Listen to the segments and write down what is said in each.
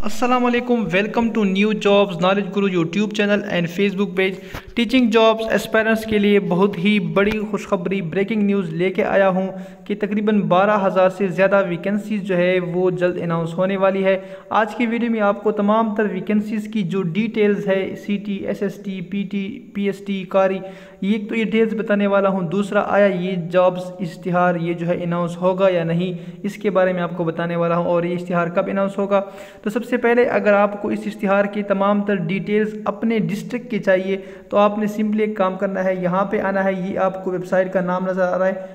अस्सलाम वालेकुम, welcome to new jobs knowledge Guru YouTube channel and Facebook page. Teaching jobs aspirants के लिए बहुत ही बड़ी खुशखबरी ब्रेकिंग न्यूज़ लेके आया हूं कि तकरीबन 12,000 से ज़्यादा वैकेंसीज़ जो है वो जल्द अनाउंस होने वाली है। आज की वीडियो में आपको तमाम तर वैकेंसीज़ की जो डिटेल्स है सीटी, एसएसटी, पीटी, पीएसटी, कारी, ये तो डिटेल्स बताने वाला हूँ। दूसरा, आया ये जॉब्स इश्तिहार ये जो है अनाउंस होगा या नहीं, इसके बारे में आपको बताने वाला हूँ। और ये इश्तिहार कब अनाउंस होगा, तो सबसे पहले अगर आपको इस इश्तिहार की तमाम तर डिटेल्स अपने डिस्ट्रिक्ट की चाहिए तो आपने सिंपली एक काम करना है, यहाँ पे आना है। ये आपको वेबसाइट का नाम नज़र आ रहा है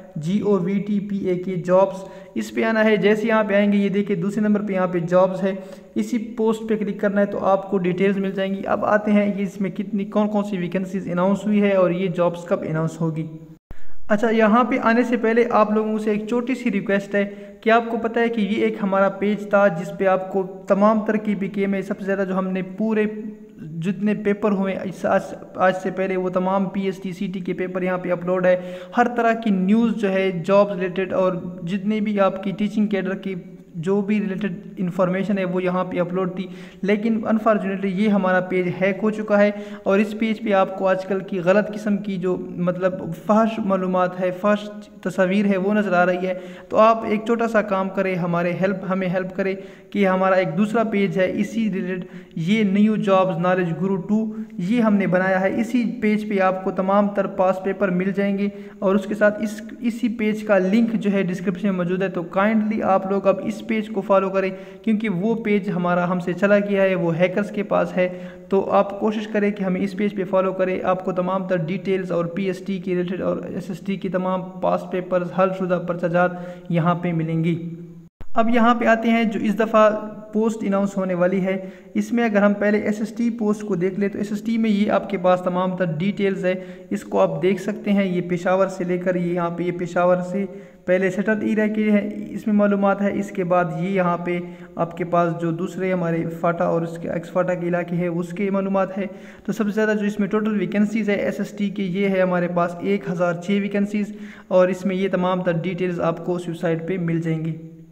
GOVTPAK जॉब्स, इस पे आना है। जैसे यहाँ पे आएंगे ये देखिए दूसरे नंबर पे यहाँ पे जॉब्स है, इसी पोस्ट पे क्लिक करना है तो आपको डिटेल्स मिल जाएंगी। अब आते हैं ये इसमें कितनी कौन कौन सी वैकेंसीज अनाउंस हुई है और ये जॉब्स कब अनाउंस होगी। अच्छा, यहाँ पे आने से पहले आप लोगों से एक छोटी सी रिक्वेस्ट है कि आपको पता है कि ये एक हमारा पेज था जिस पे आपको तमाम तरह की बीके में सबसे ज़्यादा जो हमने पूरे जितने पेपर हुए आज से पहले वो तमाम PST CT के पेपर यहाँ पे अपलोड है। हर तरह की न्यूज़ जो है जॉब रिलेटेड और जितने भी आपकी टीचिंग कैडर की जो भी रिलेटेड इन्फॉर्मेशन है वो यहाँ पे अपलोड थी, लेकिन अनफॉर्चुनेटली ये हमारा पेज हैक हो चुका है और इस पेज पे आपको आजकल की गलत किस्म की जो मतलब फहश मालूमात है, फहश तस्वीर है वो नज़र आ रही है। तो आप एक छोटा सा काम करें, हमें हेल्प करें कि हमारा एक दूसरा पेज है इसी रिलेटेड, ये न्यू जॉब्स नॉलेज गुरु 2 ये हमने बनाया है। इसी पेज पे आपको तमाम तर पास पेपर मिल जाएंगे और उसके साथ इसी पेज का लिंक जो है डिस्क्रिप्शन में मौजूद है। तो काइंडली आप लोग अब इस पेज को फॉलो करें क्योंकि वो पेज हमारा हमसे चला गया है, वो हैकर्स के पास है। तो आप कोशिश करें कि हमें इस पेज पे फॉलो करें। आपको तमाम तर डिटेल्स और PST के रिलेटेड और SST की तमाम पास पेपर्स हलशुदा पर्चाजात यहाँ पे मिलेंगी। अब यहाँ पे आते हैं जो इस दफ़ा पोस्ट अनाउंस होने वाली है। इसमें अगर हम पहले SST पोस्ट को देख ले तो SST में ये आपके पास तमाम तर डिटेल्स है, इसको आप देख सकते हैं। ये पेशावर से लेकर ये यहाँ पे ये पेशावर से पहले सेटल एरिया के है इसमें मालूमात है। इसके बाद ये यहाँ पे आपके पास जो दूसरे हमारे फाटा और उसके एक्स फाटा के इलाके है उसके मालूमात है। तो सबसे ज़्यादा जो इसमें टोटल वैकेंसीज़ है SST के ये है हमारे पास 1006 वैकेंसीज़ और इसमें ये तमाम तर डिटेल्स आपको उस वेबसाइट पर मिल जाएंगी।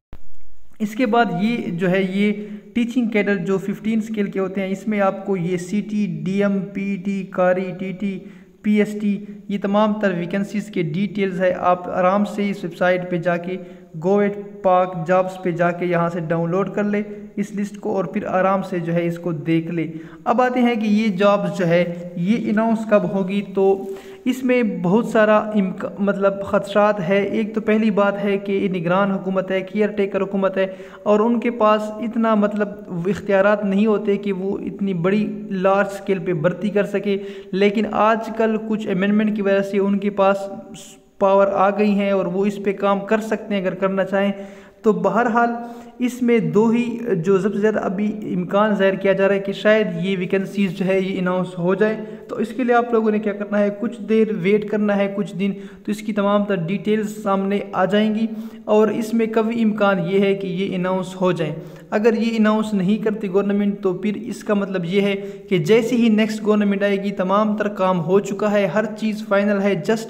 इसके बाद ये जो है ये टीचिंग कैडर जो 15 स्केल के होते हैं, इसमें आपको ये CT, DM, PT, कारी, TT, PST ये तमाम तर वैकेंसीज़ के डिटेल्स है। आप आराम से इस वेबसाइट पे जाके GOVTPAK जॉब्स पे जाके यहाँ से डाउनलोड कर ले इस लिस्ट को और फिर आराम से जो है इसको देख ले। अब आते हैं कि ये जॉब्स जो है ये अनाउंस कब होगी। तो इसमें बहुत सारा मतलब ख़दशात है। एक तो पहली बात है कि निगरान हुकूमत है, केयर टेकर हुकूमत है और उनके पास इतना मतलब इख्तियारात नहीं होते कि वो इतनी बड़ी लार्ज स्केल पे भर्ती कर सके। लेकिन आजकल कुछ अमेंडमेंट की वजह से उनके पास पावर आ गई हैं और वो इस पे काम कर सकते हैं अगर करना चाहें। तो बहरहाल इसमें दो ही जो सबसे ज़्यादा अभी इम्कान ज़ाहिर किया जा रहा है कि शायद ये वैकेंसीज़ जो है ये अनाउंस हो जाए। तो इसके लिए आप लोगों ने क्या करना है, कुछ देर वेट करना है, कुछ दिन, तो इसकी तमाम तर डिटेल्स सामने आ जाएंगी और इसमें कभी इम्कान ये है कि ये अनाउंस हो जाए। अगर ये अनाउंस नहीं करती गवर्नमेंट तो फिर इसका मतलब ये है कि जैसे ही नेक्स्ट गवर्नमेंट आएगी तमाम तर काम हो चुका है, हर चीज़ फाइनल है, जस्ट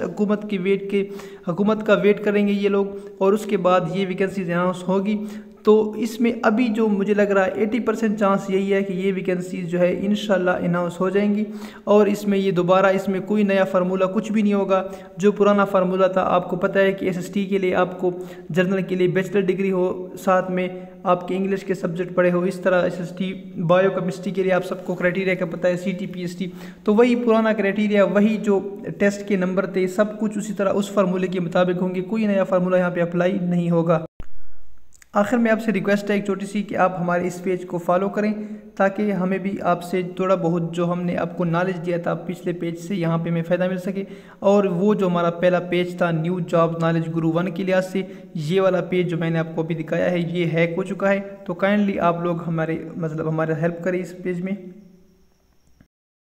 हुकूमत का वेट करेंगे ये लोग और उसके बाद ये वैकेंसीज अनाउंस होगी। तो इसमें अभी जो मुझे लग रहा है 80% चांस यही है कि ये वैकेंसीज जो है इंशाल्लाह अनाउंस हो जाएंगी और इसमें ये दोबारा इसमें कोई नया फार्मूला कुछ भी नहीं होगा। जो पुराना फार्मूला था, आपको पता है कि SST के लिए आपको जर्नल के लिए बैचलर डिग्री हो, साथ में आपके इंग्लिश के सब्जेक्ट पढ़े हो, इस तरह SST बायो केमिस्ट्री के लिए आप सबको क्राइटेरिया का पता है CT PST, तो वही पुराना क्राइटेरिया, वही जो टेस्ट के नंबर थे, सब कुछ उसी तरह उस फार्मूले के मुताबिक होंगे, कोई नया फार्मूला यहाँ पे अप्लाई नहीं होगा। आखिर में आपसे रिक्वेस्ट है एक छोटी सी कि आप हमारे इस पेज को फॉलो करें ताकि हमें भी आपसे थोड़ा बहुत जो हमने आपको नॉलेज दिया था पिछले पेज से यहाँ पे हमें फ़ायदा मिल सके। और वो जो हमारा पहला पेज था न्यू जॉब नॉलेज गुरु 1 के लिहाज से, ये वाला पेज जो मैंने आपको अभी दिखाया है ये हैक हो चुका है। तो काइंडली आप लोग हमारे हेल्प करें इस पेज में।